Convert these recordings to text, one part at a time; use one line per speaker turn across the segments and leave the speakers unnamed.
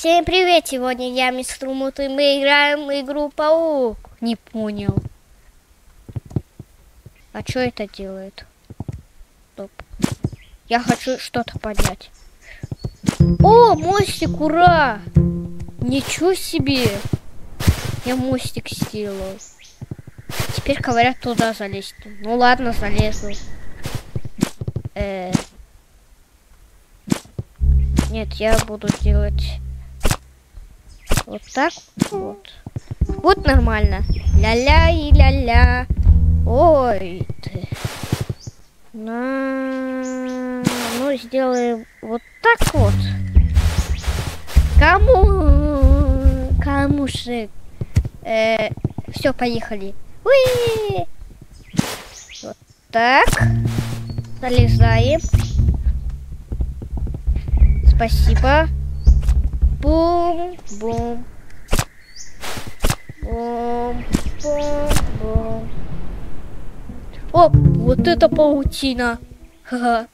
Всем привет! Сегодня я, мистер Мут, и мы играем в игру Паук. Не понял. А что это делает? Стоп. Я хочу что-то поднять. О, мостик, ура! Ничего себе! Я мостик сделал. Теперь, говорят, туда залезть. Ну ладно, залезу. Нет, я буду делать вот так вот. Вот нормально. Ля-ля и ля-ля. Ой ты. Ну, сделаем вот так вот. Кому же? Все, поехали. Уи! Вот так. Залезаем. Спасибо. Бум, бум. Бум, бум, бум. О, вот это паутина. Ха-ха.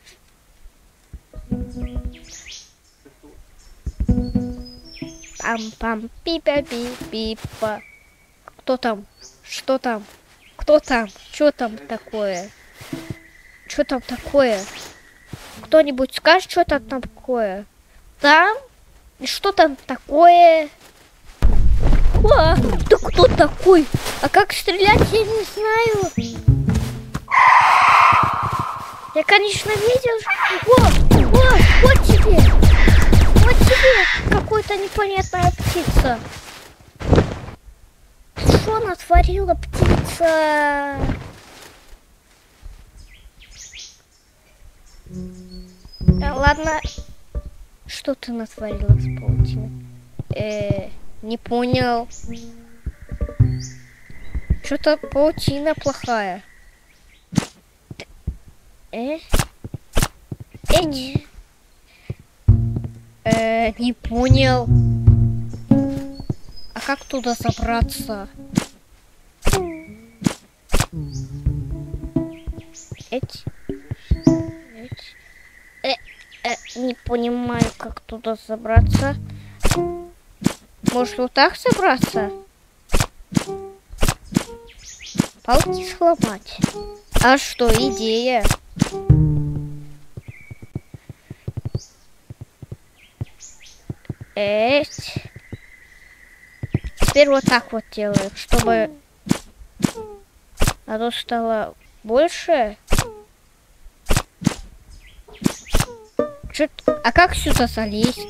Пам-пам, пипа-пи-пипа. Кто там? Что там? Кто там? Что там такое? Что там такое? Кто-нибудь скажет, что там такое? Там? И что там такое? А, да кто такой? А как стрелять, я не знаю. Я, конечно, видел. Вот тебе. Вот тебе какая-то непонятная птица. Что натворила птица? Да ладно. Что ты натворила с паутиной? Не понял. Что-то паутина плохая. Не понял. А как туда забраться? Не понимаю, как туда забраться. Может, вот так забраться? Палки сломать. А что, идея? Теперь вот так вот делаю, чтобы оно стало больше. А как сюда залезть?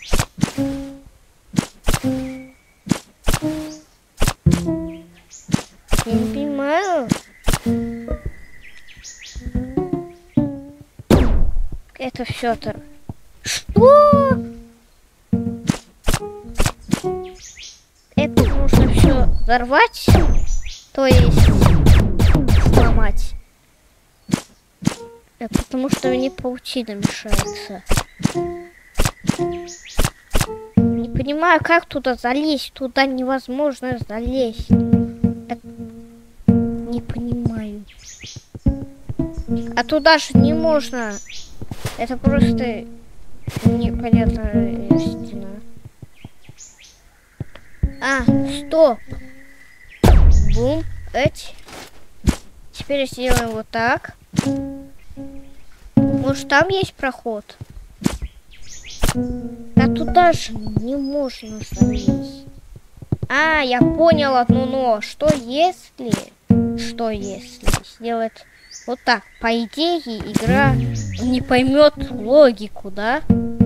Я не понимаю. Это все-то. Что? Это нужно все взорвать, то есть сломать. Потому что мне паутина мешается. Не понимаю, как туда залезть. Туда невозможно залезть. Так... Не понимаю. А туда же не можно. Это просто непонятная стена. Стоп. Бум. Теперь сделаем вот так. Может, там есть проход? А туда же не можно залезть. Я понял одно но. Что если сделать вот так? По идее, игра не поймет логику, да?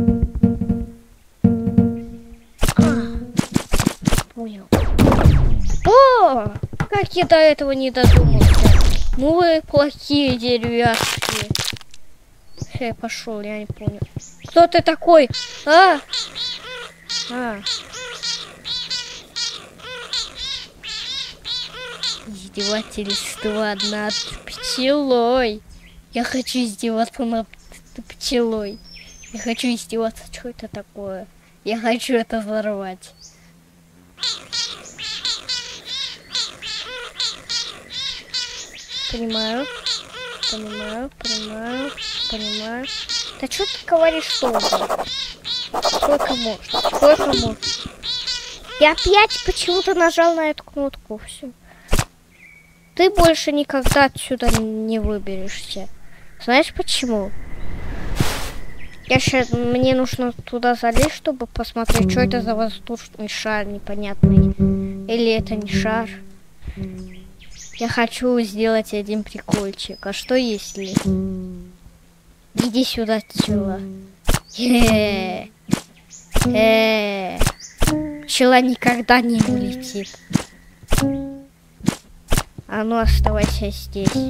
Понял. О! Как я до этого не додумался. Ну вы плохие деревяшки. Я пошел, я не понял. Кто ты такой? Издевательство над пчелой. Я хочу издеваться над пчелой. Я хочу издеваться. Что это такое? Я хочу это взорвать. Понимаю. Да что ты говоришь, что? Сколько можно? Сколько можно? Я опять почему-то нажал на эту кнопку. Все. Ты больше никогда отсюда не выберешься. Знаешь почему? Мне нужно туда залезть, чтобы посмотреть, что это за воздушный шар непонятный. Или это не шар. Я хочу сделать один прикольчик. А что если? Иди сюда, пчела. Пчела никогда не улетит. А ну оставайся здесь.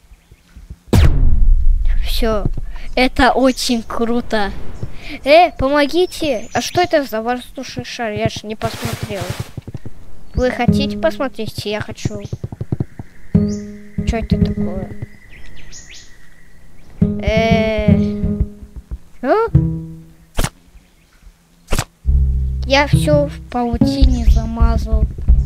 Все. Это очень круто. Помогите. А что это за воздушный шар? Я же не посмотрел. Вы хотите посмотреть? Я хочу. Что это такое? Я все в паутине замазал.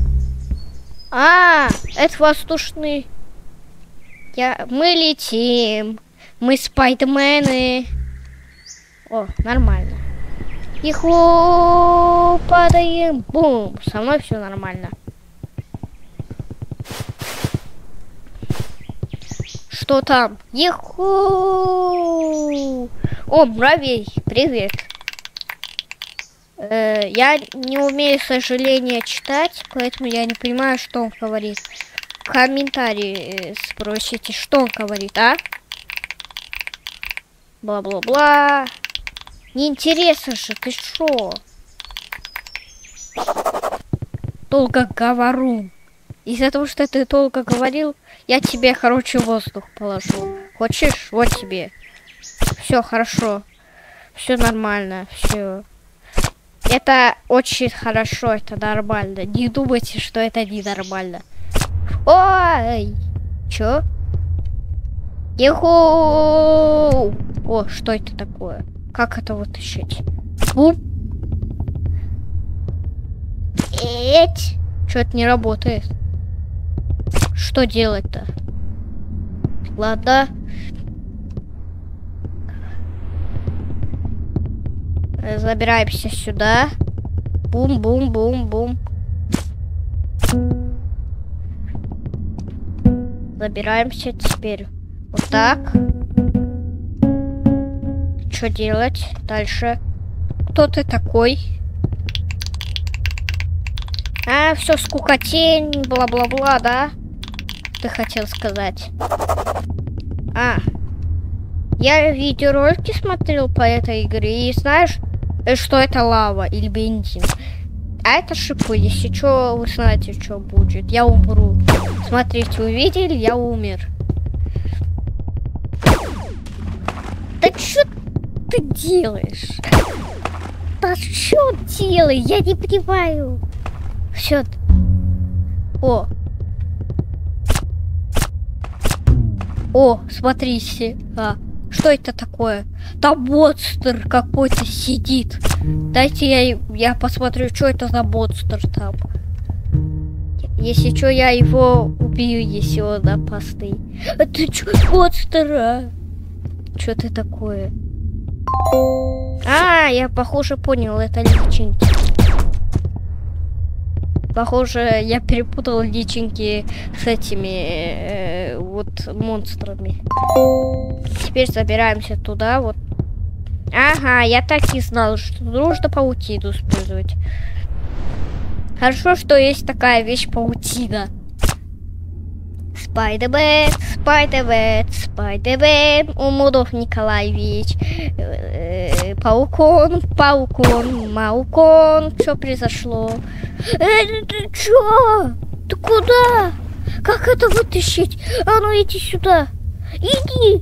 Это воздушный. Мы летим. Мы спайдермены. О, нормально. Иху, падаем. Бум. Со мной все нормально. Что там? Иху. О, муравей. Привет. Я не умею, к сожалению, читать, поэтому я не понимаю, что он говорит. В комментарии спросите, что он говорит, а? Бла-бла-бла. Неинтересно же, ты шо? Долго говорю. Из-за того, что ты долго говорил, я тебе, короче, воздух положу. Хочешь? Вот тебе. Все хорошо. Все нормально. Все. Это очень хорошо, это нормально. Не думайте, что это ненормально. Ой! Чё? Иху! О, что это такое? Как это вытащить? Что-то не работает. Что делать-то? Ладно. Забираемся сюда. Бум-бум-бум-бум. Забираемся теперь. Вот так. Что делать дальше? Кто ты такой? Все, скукотень, бла-бла-бла, да? Ты хотел сказать. Я видеоролики смотрел по этой игре, и знаешь, что это лава или бензин. А это шипы, если что, вы знаете, что будет. Я умру. Смотрите, увидели, я умер. Да что ты делаешь? Да что делай? Я не понимаю. Все. О, смотрите. Что это такое? Там монстр какой-то сидит. Дайте я посмотрю, что это за монстр там. Если что, я его убью, если он опасный. Это что, монстр? Что это такое? Я, похоже, понял, это личинки. Похоже, я перепутал личинки с этими вот монстрами. Теперь забираемся туда, вот. Ага, я так и знал, что нужно паутину использовать. Хорошо, что есть такая вещь паутина. Спайдермен, Спайдермен, Спайдермен, Умудов Николаевич, Паукон, Паукон, Маукон. Что произошло? Ты чё? Ты куда? Как это вытащить? А ну иди сюда. Иди.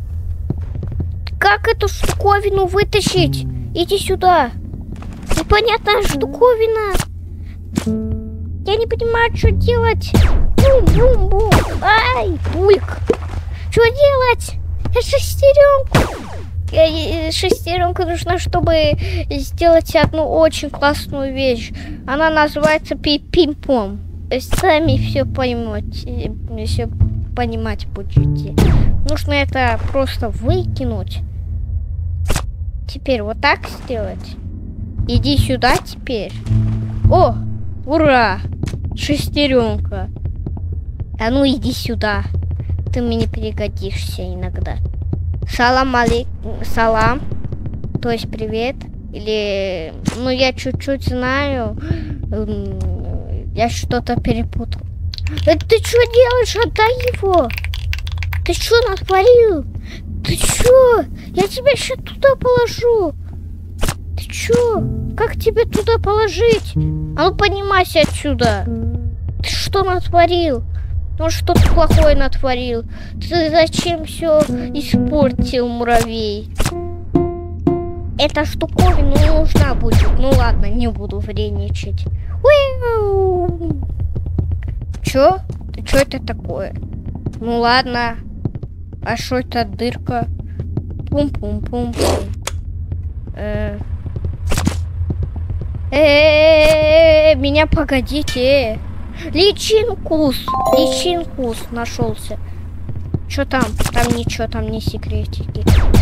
Как эту штуковину вытащить? Иди сюда. Непонятная штуковина. Я не понимаю, что делать. Бум-бум-бум. Ай, пульк. Что делать? Я шестеренку. Шестеренка нужна, чтобы сделать одну очень классную вещь. Она называется пим-пом. Сами все поймете, все понимать будете. Нужно это просто выкинуть. теперь вот так сделать. Иди сюда теперь. О, ура! Шестеренка. А ну иди сюда. Ты мне пригодишься иногда. Салам алейкум. Салам. То есть привет. Или... Ну, я чуть-чуть знаю. Я что-то перепутал. Это ты что делаешь? Отдай его. Ты что натворил? Ты что? Я тебя сейчас туда положу. Ты что? Как тебе туда положить? А ну поднимайся отсюда. Ты что натворил? Ну что-то плохое натворил. Ты зачем все испортил, муравей? Эта штуковина не нужна будет. Ну ладно, не буду вредничать. Чё? Чё это такое? Ну ладно. А что это дырка? Пум-пум-пум-пум. Меня погодите. Личинкус нашелся. Что там? Там ничего, там не секретики.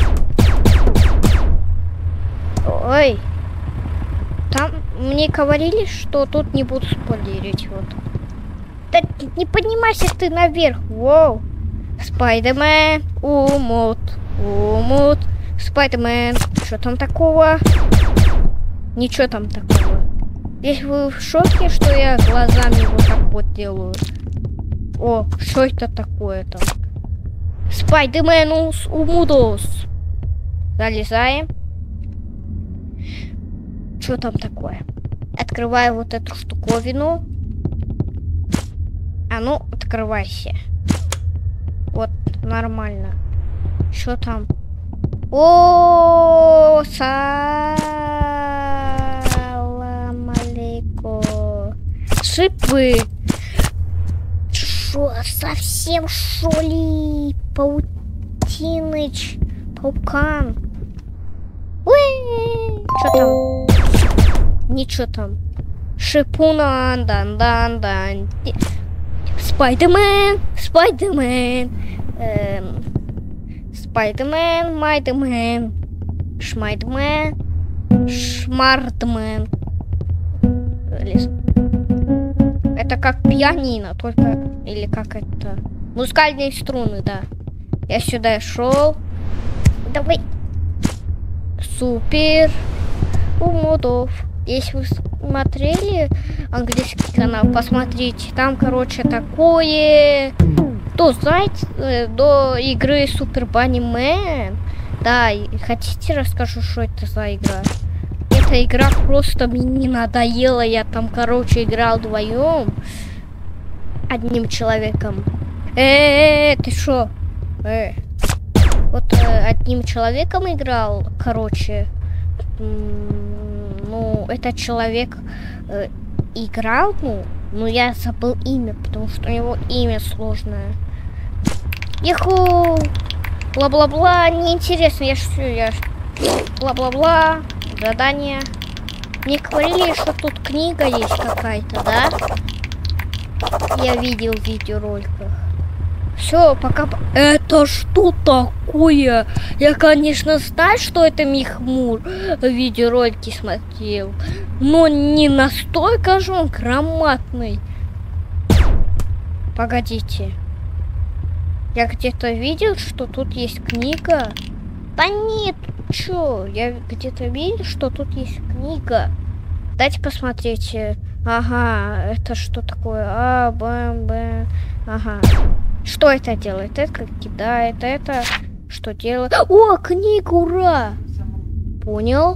Ой. Там мне говорили, что тут не буду спойлерить. Вот. Да не поднимайся ты наверх. Воу. Спайдермен. Умут. Спайдермен. Что там такого? Ничего там такого. Если вы в шоке, что я глазами вот так вот делаю. О, что это такое там? Спайдерменус умудос. Залезаем. Что там такое? Открываю вот эту штуковину. А ну, открывайся. Вот, нормально. Что там? О, салам алейкум. Шипы. Шо, совсем шоли? Паутиныч. Паукан. Что там? Ничего там. Шипунан, дан. Спайдермен. Спайдермен, Майдермен, Шмайдермен, Шмардмен. Это как пианино, только... Или как это? Музыкальные струны, да. Я сюда шел. Давай. Супер. Умудов. Если вы смотрели английский канал, посмотрите. Там, короче, такое... До игры Super Bunny Man. Да, хотите расскажу, что это за игра? Эта игра просто мне не надоела. Я там, короче, играл вдвоем. Одним человеком. Ты шо? Вот одним человеком играл, короче. Ну, этот человек играл, но я забыл имя, потому что у него имя сложное. Иху! Бла-бла-бла, неинтересно, я бла-бла-бла, задание. Мне говорили, что тут книга есть какая-то, да? Я видел в видеороликах. Все, пока... Это что такое? Я, конечно, знаю, что это Михмур в видеоролике смотрел, но не настолько же он громадный. Погодите. Я где-то видел, что тут есть книга. Да нет, чё? Я где-то видел, что тут есть книга. Дайте посмотреть. Ага, это что такое? Бэм. Ага. Что это делает? Это как кидает, это что делает? О, книга, ура! Понял?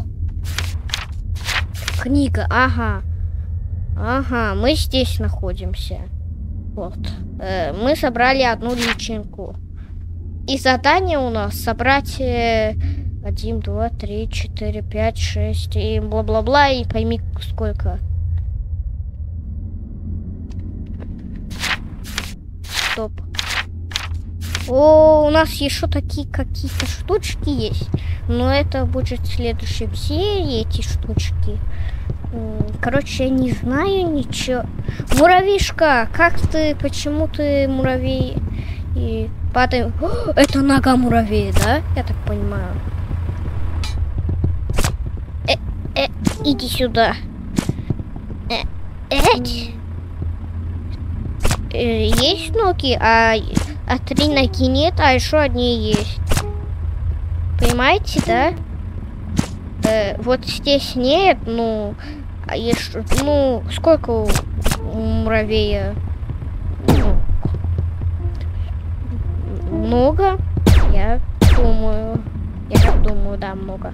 Книга, ага. Ага, мы здесь находимся. Вот. Мы собрали одну личинку. И задание у нас собрать 1, 2, 3, 4, 5, 6 и бла-бла-бла, и пойми сколько. Стоп. О, у нас еще такие какие-то штучки есть. Но это будет в следующей серии, эти штучки. Короче, я не знаю ничего. Муравишка, как ты, почему ты муравей? И падаем. О, это нога муравея, да? Я так понимаю. Иди сюда. Эть. Есть ноги, а 3 ноги нет, а еще одни есть. Понимаете, да? Вот здесь нет, ну, а еще, ну, сколько у муравея? Ну, много? Я думаю, да, много.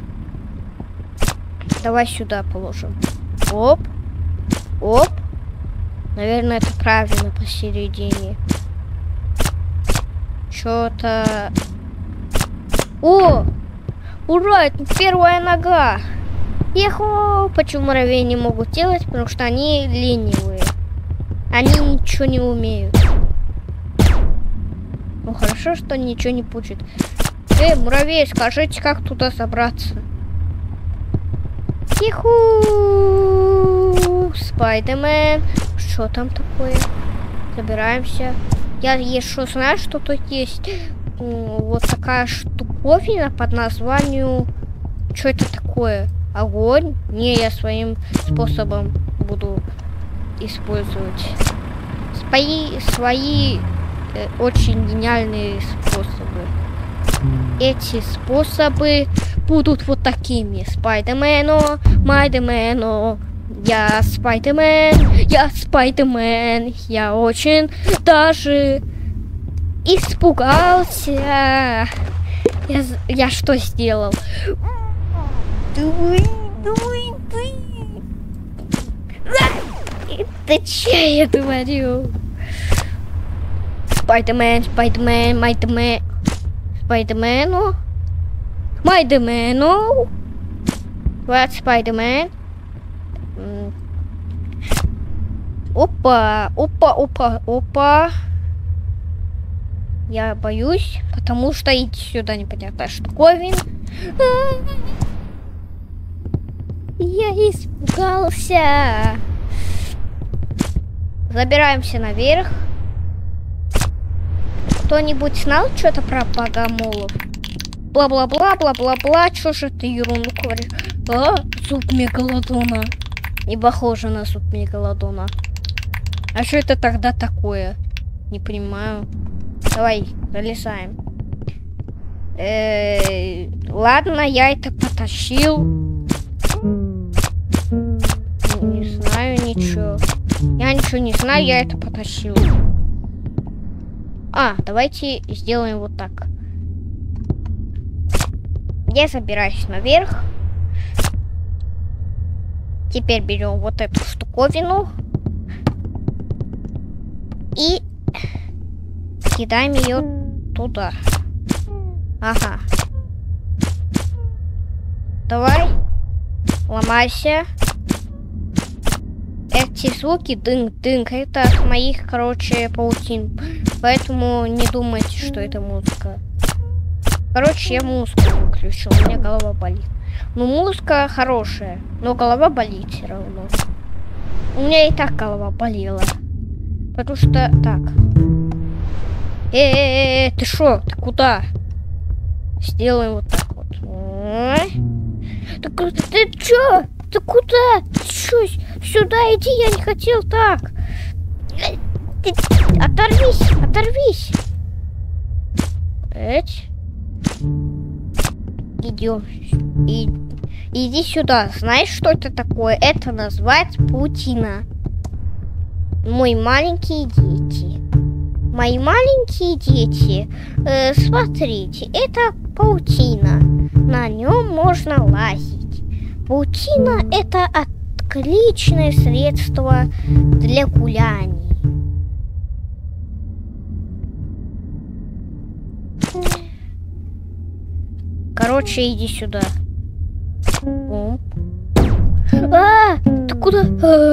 Давай сюда положим. Оп, оп. Наверное, это правильно посередине. Что-то... О! Ура, это первая нога! Ехо! Почему муравьи не могут делать? Потому что они ленивые. Они ничего не умеют. Ну хорошо, что ничего не пучит. Муравей, скажите, как туда забраться? Иху! Спайдермен. Что там такое? Забираемся. Я еще знаю, что тут есть вот такая штуковина под названием... Что это такое? Огонь? Не, я своим способом буду использовать. Свои очень гениальные способы. Эти способы будут вот такими. Спайдермену, Майдермену. Я Спайдермен, я очень даже испугался. Я что сделал? Да че я говорю? Спайдермену, Майдермену. Вот Спайдермен. Опа. Я боюсь, потому что иди сюда, непонятная штуковин. Я испугался. Забираемся наверх. Кто-нибудь знал что-то про богомолов? Бла-бла-бла. Чё же ты ерунду говоришь? Зуб мегалодона. Не похоже на зуб мегалодона. А что это тогда такое? Не понимаю. Давай, залезаем. Ладно, я это потащил. Не знаю ничего. Я ничего не знаю, я это потащил. Давайте сделаем вот так. Я забираюсь наверх. Теперь берем вот эту штуковину и кидаем ее туда. Ага. Давай, ломайся. Эти звуки дынг-дынг, это от моих, паутин. Поэтому не думайте, что это музыка. Я музыку выключил, у меня голова болит. Ну, музыка хорошая, но голова болит все равно. У меня и так голова болела. Потому что... Так. Ты шо? Ты куда? Сделаем вот так вот. Ты чё? Ты куда? Ты чё? Сюда иди, я не хотел так. Оторвись. Идем. Иди сюда. Знаешь, что это такое? Это называется паутина. Мои маленькие дети. Смотрите, это паутина. На нем можно лазить. Паутина — это отличное средство для гуляний. Иди сюда. Ты куда?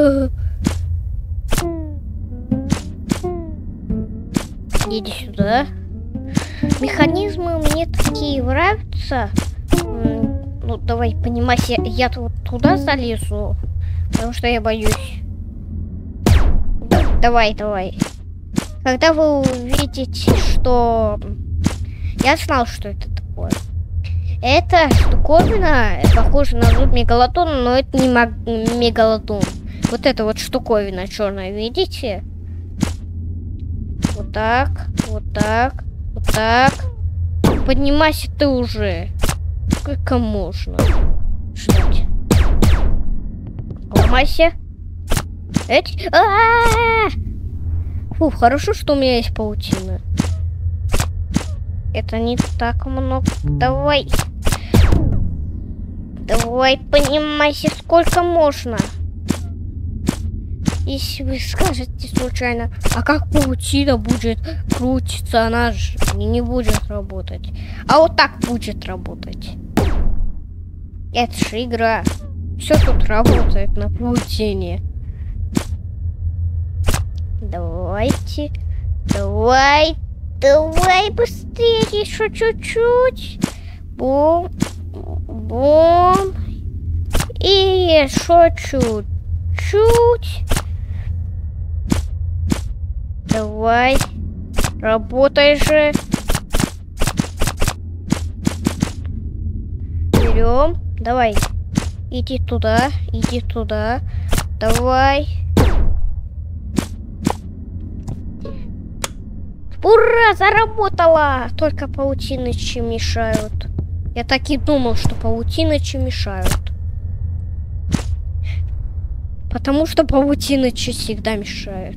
Иди сюда. Механизмы мне такие нравятся. Ну, давай, понимаешь, я вот туда залезу, потому что я боюсь. Давай. Когда вы увидите, что... Я знал, что это такое. Это штуковина похожа на зуб мегалодона, но это не мегалодон. Вот эта вот штуковина черная, видите? Вот так, вот так, вот так. Поднимайся ты уже. Сколько можно ждать? Ломайся. Фу, хорошо, что у меня есть паутина. Это не так много. Давай. Давай, поднимайся, сколько можно. Если вы скажете случайно, а как паутина будет крутиться, она же не будет работать. А вот так будет работать. Это же игра. Все тут работает на паутине. Давайте. Давай. Давай быстрее, еще чуть-чуть. Бум. Бум. И еще чуть-чуть. Давай. Работай же. Берем. Давай. Иди туда. Иди туда. Давай. Ура, заработала! Только паутинычи мешают. Я так и думал, что паутинычи мешают. Потому что паутинычи всегда мешают.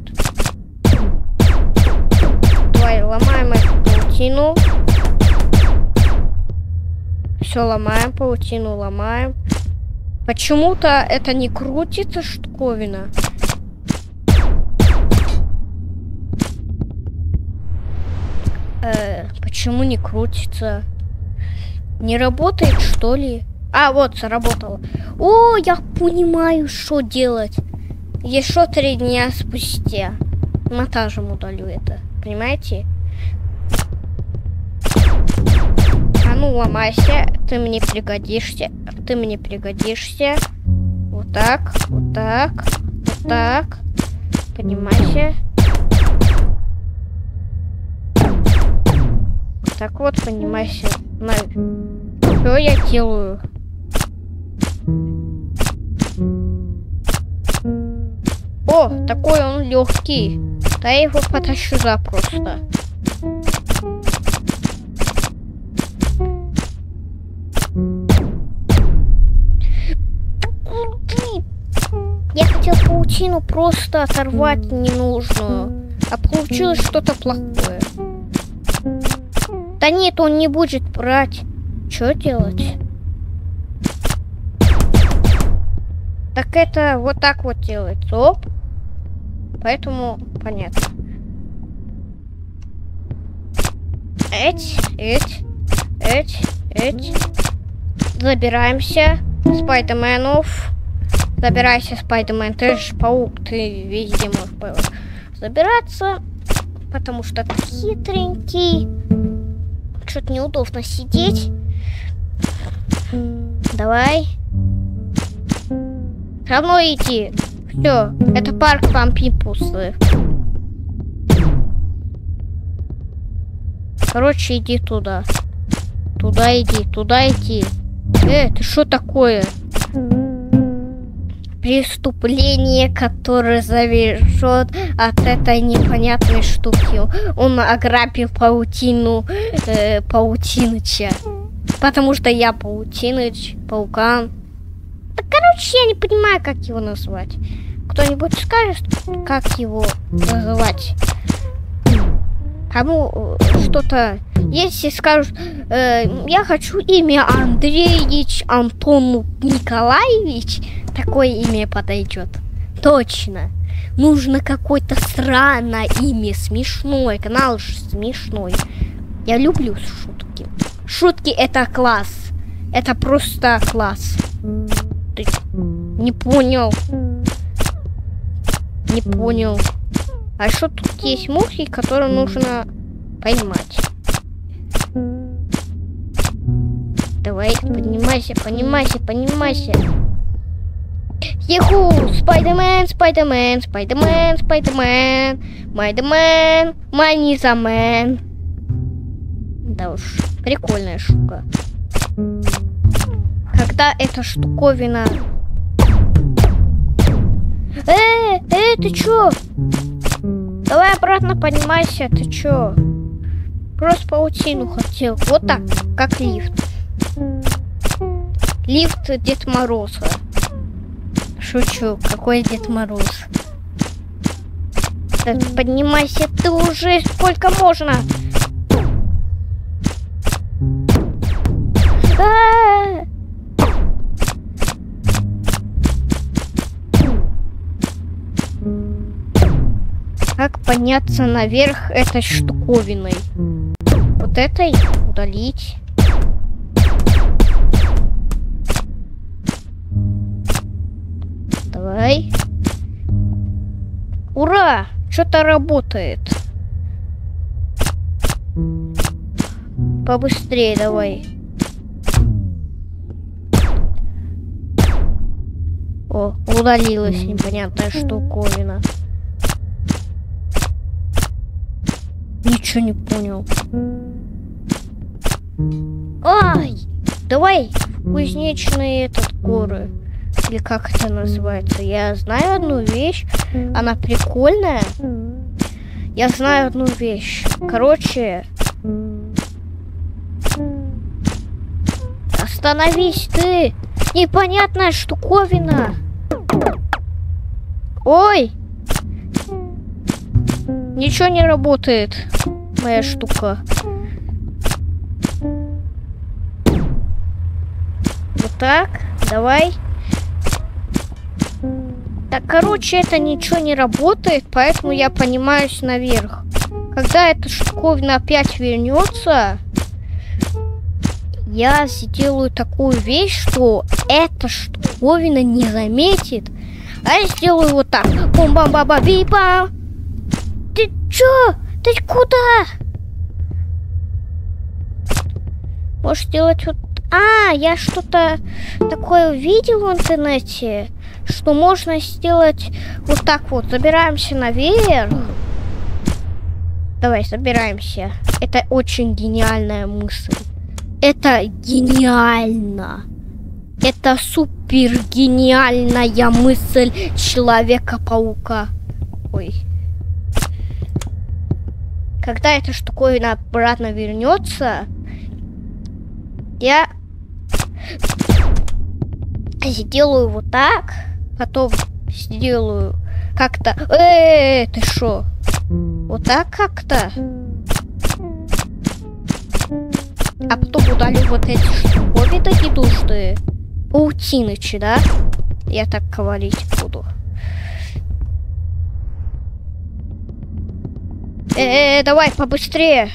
Давай, ломаем эту паутину. Все, ломаем паутину, ломаем. Почему-то это не крутится штуковина. Почему не крутится? Не работает, что ли? А, вот, заработало. О, я понимаю, что делать. Еще 3 дня спустя. Монтажем удалю это. Понимаете? А ну, ломайся. Ты мне пригодишься. Ты мне пригодишься. Вот так, вот так, вот так. Поднимайся. Так вот, поднимайся. Что я делаю? О, такой он легкий. Да я его потащу запросто. Я хотел паутину просто оторвать ненужную, а получилось что-то плохое. Да нет, он не будет брать. Что делать? Так это вот так вот делается. Оп. Поэтому понятно. Эть. Забираемся. Спайдерменов. Забирайся, Спайдермен. Ты же паук. Ты везде можешь забираться. Потому что ты хитренький. Что-то неудобно сидеть. Давай. Равно иди. Все, это парк Пампипусы. Короче, иди туда. Туда иди, туда иди. Ты что такое? Преступление, которое завершет от этой непонятной штуки. Он ограбил паутиныча. Потому что я паутиныч, паукан. Да, короче, я не понимаю, как его назвать. Кто-нибудь скажет, как его называть? Кому что-то... Если скажут, я хочу имя Андреевич Антон Николаевич, такое имя подойдет. Точно. Нужно какое-то странное имя, смешное. Канал же смешной. Я люблю шутки. Шутки это класс. Это просто класс. Ты не понял. Не понял. А что тут есть мухи, которые нужно поймать? Давай, поднимайся, поднимайся, поднимайся. Еху! Спайдермен, Спайдермен, Спайдермен, Спайдермен, Майдермен, Манизамен. Да уж, прикольная штука. Когда эта штуковина... ты чё? Давай обратно поднимайся, ты чё? Просто паутину хотел. Вот так, как лифт. Лифт Дед Мороза. Шучу, какой Дед Мороз? Так, поднимайся ты уже, сколько можно? Как подняться наверх этой штуковиной? Вот этой удалить. Давай. Ура! Что-то работает. Побыстрее давай. О, удалилась непонятная штуковина. Ничего не понял. Ай! Давай в кузнечные горы. Или как это называется? Я знаю одну вещь. Она прикольная. Я знаю одну вещь. Короче... Остановись ты! Непонятная штуковина! Ой! Ничего не работает. Моя штука. Вот так. Давай. Так, короче, это ничего не работает, поэтому я поднимаюсь наверх. Когда эта штуковина опять вернется, я сделаю такую вещь, что эта штуковина не заметит. А я сделаю вот так. Бум-бам-ба-ба-би-бам. Ты чё? Ты куда? Можешь сделать вот... я что-то такое увидел в интернете, что можно сделать вот так вот. Забираемся наверх. Давай, забираемся. Это очень гениальная мысль. Это гениально. Это супер гениальная мысль Человека-паука. Ой. Когда эта штуковина обратно вернется, я сделаю вот так, потом сделаю как-то... ты шо? Вот так как-то. А потом удалю вот эти штуковины ненужные. Паутинычи, да? Я так говорить буду. Давай побыстрее.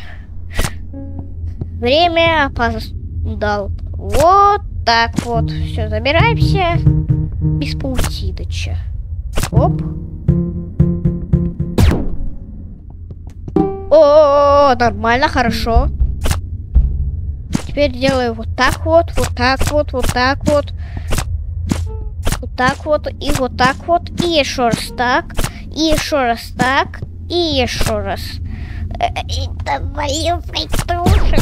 Время опоздал. Вот так вот. Все, забираемся. Без паутиныча. Оп. О, нормально, хорошо. Теперь делаю вот так вот, вот так вот, вот так вот. Вот так вот и вот так вот. И еще раз так. И еще раз так. И еще раз. Давай, тоже.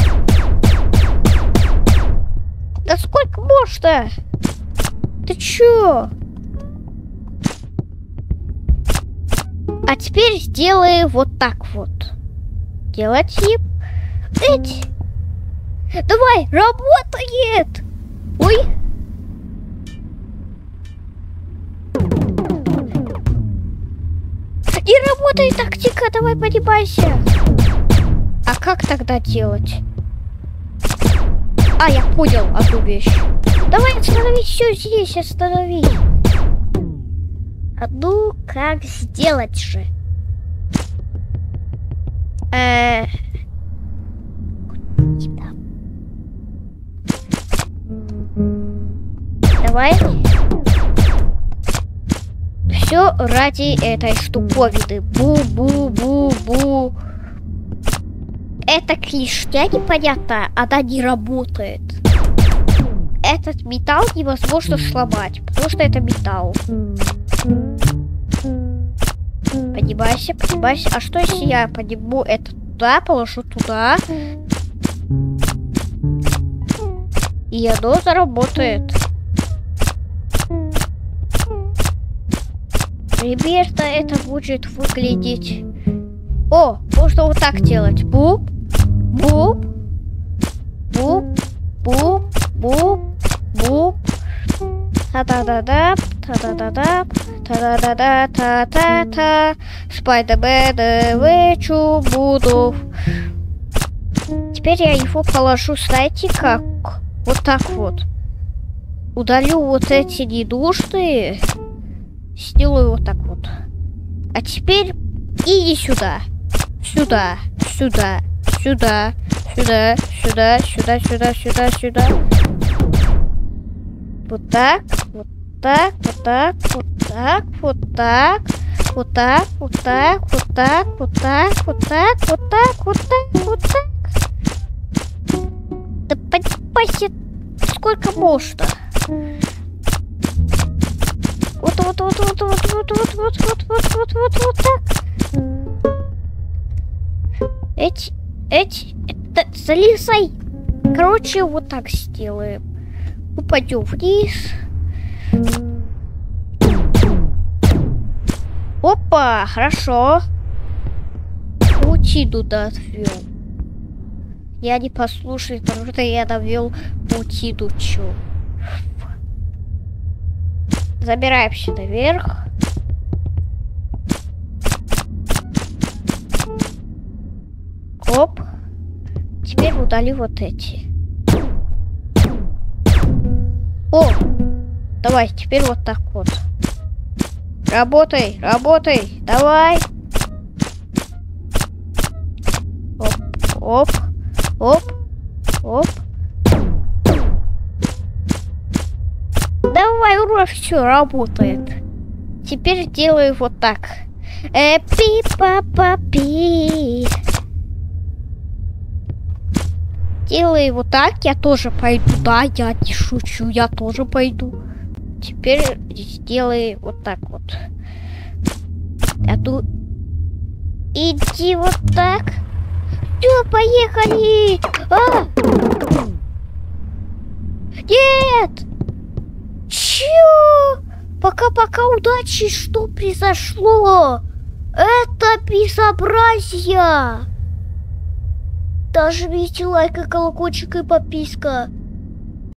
Да сколько можно? Ты чё? А теперь сделай вот так вот. Делать и... Давай, работает! Ой. Не работает тактика, давай поднимайся. А как тогда делать? Я понял одну вещь. Давай остановись, все здесь останови. Ну, как сделать же? Давай. Все ради этой штуковины. Бу-бу-бу-бу. Эта клешня непонятная, она не работает. Этот металл невозможно сломать, потому что это металл. Поднимайся, поднимайся. А что если я подниму это туда, положу туда? И И оно заработает. Примерно это будет выглядеть. О, можно вот так делать. Буп, буп, буп, буп, буп, буп. Та-да-да-да, та-да-да-да, та-да-да-да-та-та-та. Спайдермен вечу буду. Теперь я его положу, знаете как? Вот так вот. Удалю вот эти ненужные. Сделаю вот так вот. А теперь иди сюда. Сюда, сюда, сюда, сюда, сюда, сюда, сюда, сюда, сюда. Вот так, вот так, вот так, вот так, вот так, вот так, вот так, вот так, вот так, вот так, вот так, вот так, вот так. Да понимаете, сколько можно? Вот так. Это залезай. Короче, вот так сделаем. Упадем вниз. Опа, хорошо. Паутину отвел. Я не послушаю, потому что я навел паутину. Чё? Забираемся наверх. Оп. Теперь удали вот эти. О! Давай, теперь вот так вот. Работай, работай, давай. Оп, оп, оп, оп. Давай, ура, все работает. Теперь делаю вот так. Пи-па-па-пи. Делаю вот так, я тоже пойду. Да, я не шучу, я тоже пойду. Теперь сделай вот так вот. А тут иди вот так. Все, поехали! А! Нет! Чё? Пока-пока, удачи, что произошло? Это безобразие! Нажмите лайк, колокольчик и подписка.